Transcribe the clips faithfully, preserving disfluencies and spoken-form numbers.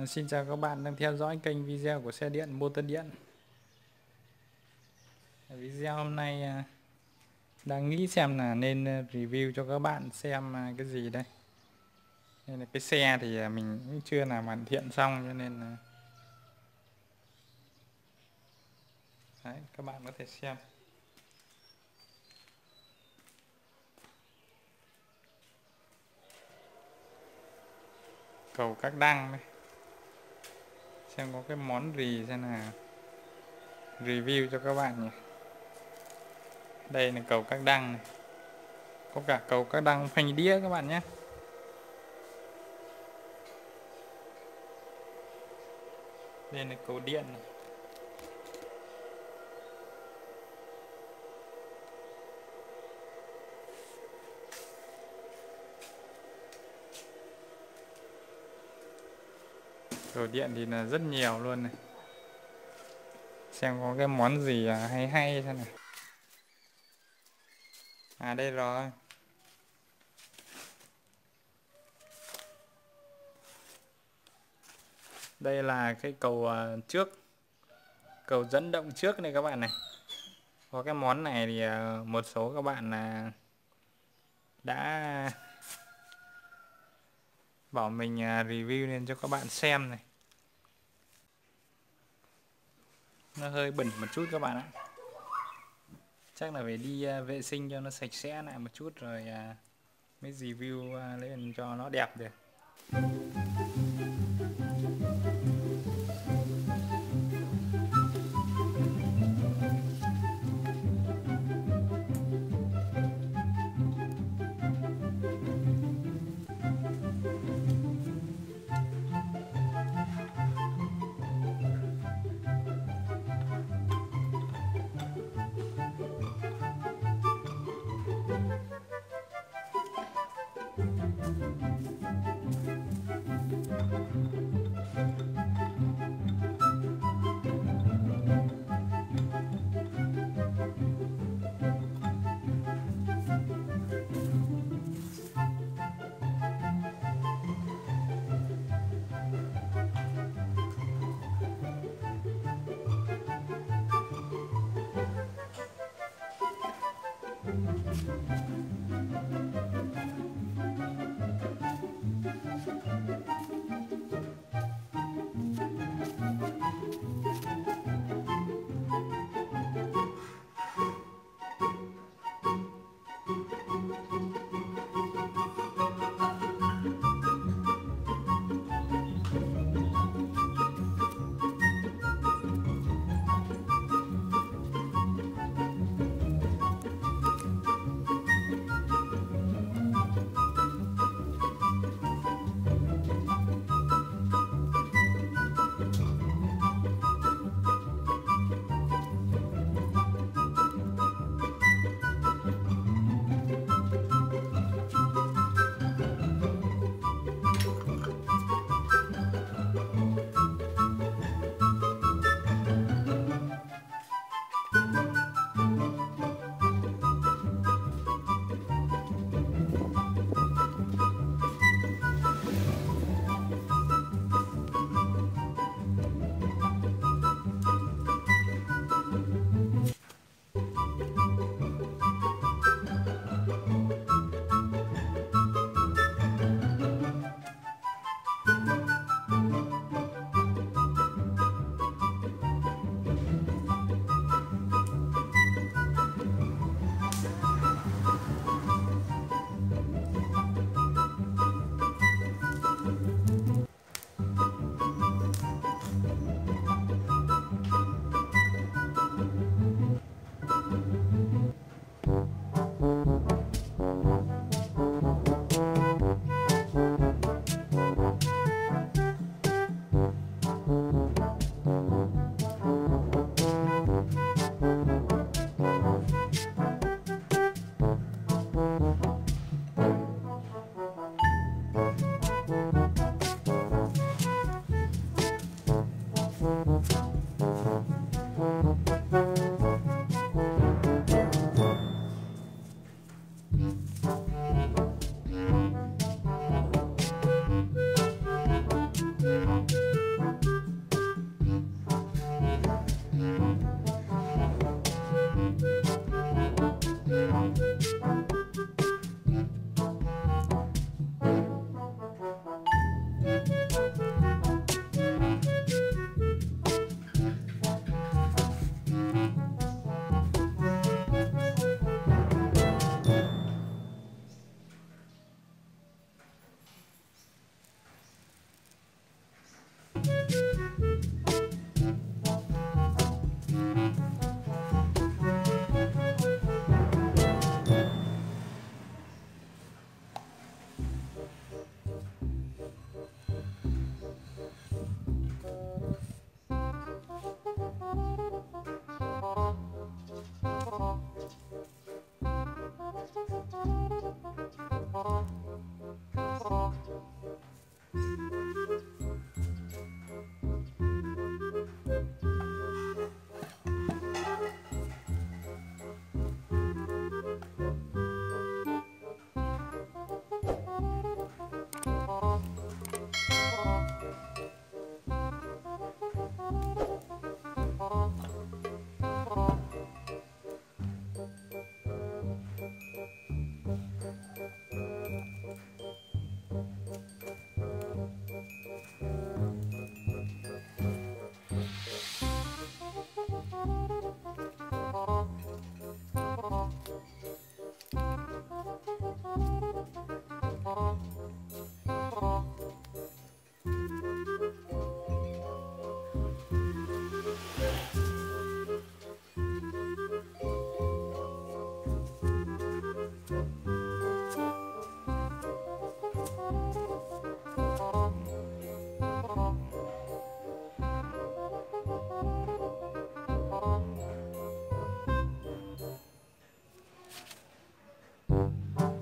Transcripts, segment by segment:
Xin chào các bạn đang theo dõi kênh video của xe điện Motor Điện. Video hôm nay à, đang nghĩ xem là nên review cho các bạn xem à, cái gì đây. Nên là cái xe thì à, mình cũng chưa làm hoàn thiện xong, cho nên là đấy, các bạn có thể xem. Cầu các đăng đây. Xem có cái món gì xem là review cho các bạn nhỉ. Đây là cầu các đăng này. Có cả cầu các đăng phanh đĩa các bạn nhé. Đây là cầu điện này. Cầu điện thì là rất nhiều luôn này. Xem có cái món gì hay hay thế này. À đây rồi. Đây là cái cầu trước, cầu dẫn động trước này các bạn này. Có cái món này thì một số các bạn là đã bảo mình review lên cho các bạn xem này. Nó hơi bẩn một chút các bạn ạ. Chắc là phải đi vệ sinh cho nó sạch sẽ lại một chút rồi mới review lên cho nó đẹp được.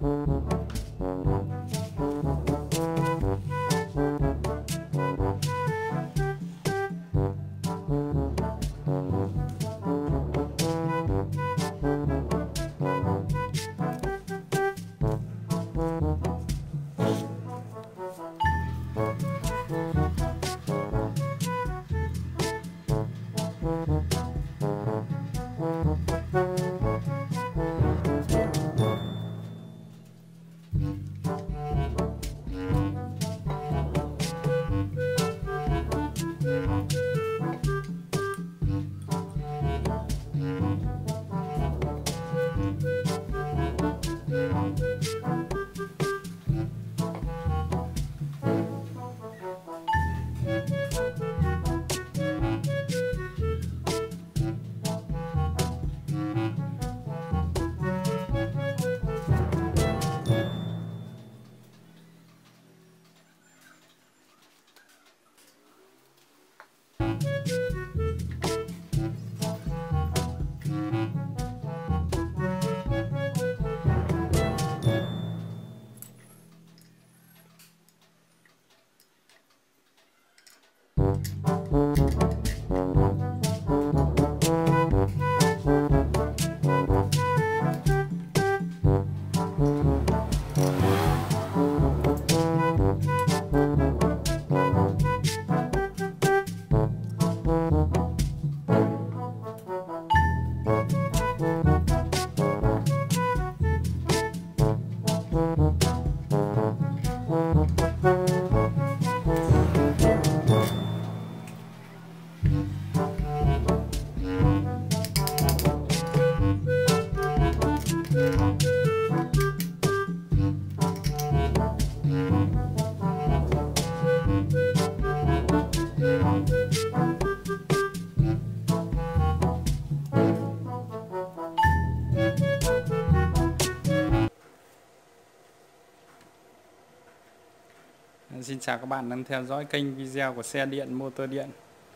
Xin chào các bạn đang theo dõi kênh video của xe điện motor điện.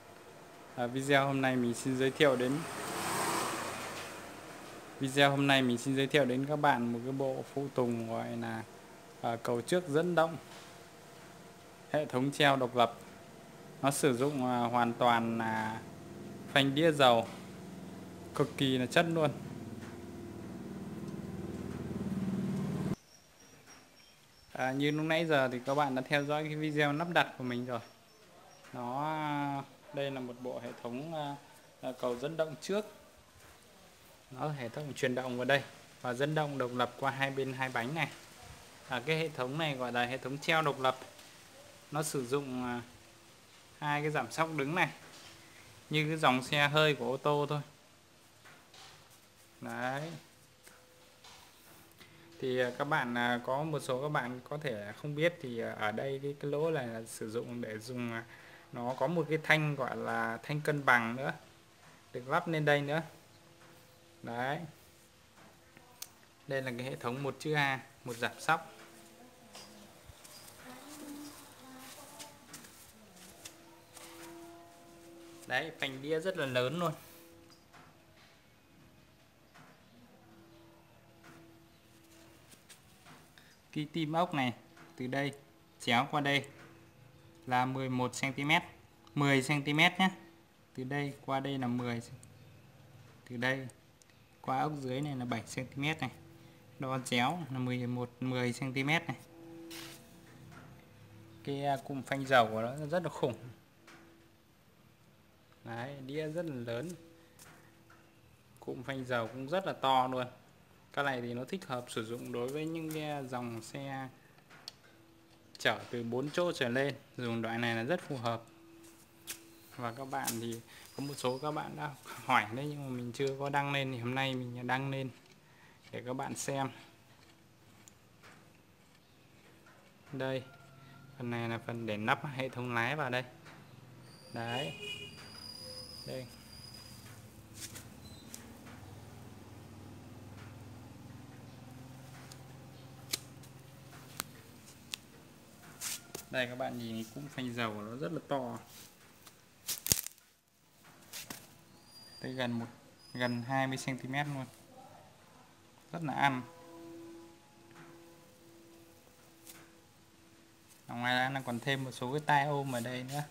À, video hôm nay mình xin giới thiệu đến video hôm nay mình xin giới thiệu đến các bạn một cái bộ phụ tùng gọi là à, cầu trước dẫn động, hệ thống treo độc lập. Nó sử dụng à, hoàn toàn là phanh đĩa dầu, cực kỳ là chất luôn. À, như lúc nãy giờ thì các bạn đã theo dõi cái video lắp đặt của mình rồi. Nó đây là một bộ hệ thống à, cầu dẫn động trước. Nó hệ thống truyền động vào đây và dẫn động độc lập qua hai bên hai bánh này. À, cái hệ thống này gọi là hệ thống treo độc lập. Nó sử dụng à, hai cái giảm xóc đứng này, như cái dòng xe hơi của ô tô thôi. Đấy. Thì các bạn có một số các bạn có thể không biết thì ở đây cái, cái lỗ này là sử dụng để dùng, nó có một cái thanh gọi là thanh cân bằng nữa, được lắp lên đây nữa. Đấy. Đây là cái hệ thống một chữ A, một giảm xóc. Đấy, phanh đĩa rất là lớn luôn. Cái tim ốc này từ đây chéo qua đây là mười một xăng ti mét, mười xăng ti mét nhé. Từ đây qua đây là mười, từ đây qua ốc dưới này là bảy xăng ti mét này. Đo chéo là mười một, mười xăng ti mét này. Cái cụm phanh dầu của nó rất là khủng. Đấy, đĩa rất là lớn. Cụm phanh dầu cũng rất là to luôn. Cái này thì nó thích hợp sử dụng đối với những cái dòng xe chở từ bốn chỗ trở lên, dùng loại này là rất phù hợp. Và các bạn thì có một số các bạn đã hỏi đấy, nhưng mà mình chưa có đăng lên, thì hôm nay mình đăng lên để các bạn xem. Đây, phần này là phần để lắp hệ thống lái vào đây. Đấy. Đây. Đây các bạn nhìn cũng phanh dầu của nó rất là to. Tới gần một gần hai mươi xăng ti mét luôn. Rất là ăn. Ngoài ra nó còn thêm một số cái tai ôm ở đây nữa.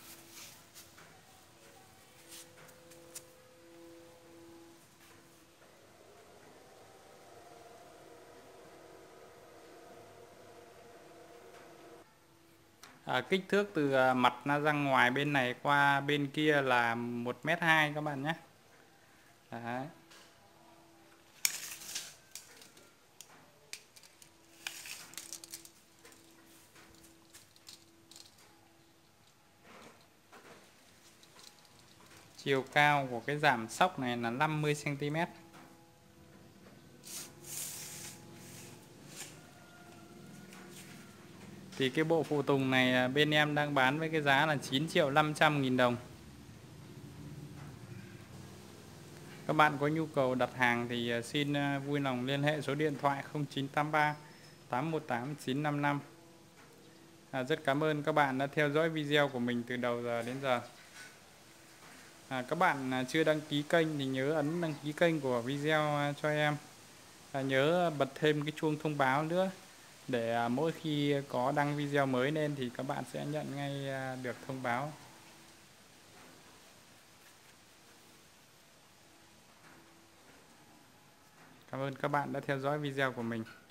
À, kích thước từ à, mặt nó ra ngoài bên này qua bên kia là một mét hai các bạn nhé. Đấy. Chiều cao của cái giảm sóc này là năm mươi xăng ti mét. Thì cái bộ phụ tùng này bên em đang bán với cái giá là chín triệu năm trăm nghìn đồng. Các bạn có nhu cầu đặt hàng thì xin vui lòng liên hệ số điện thoại không chín tám ba tám một tám chín năm năm. À, rất cảm ơn các bạn đã theo dõi video của mình từ đầu giờ đến giờ. À, các bạn chưa đăng ký kênh thì nhớ ấn đăng ký kênh của video cho em. À, nhớ bật thêm cái chuông thông báo nữa để mỗi khi có đăng video mới lên thì các bạn sẽ nhận ngay được thông báo. Cảm ơn các bạn đã theo dõi video của mình.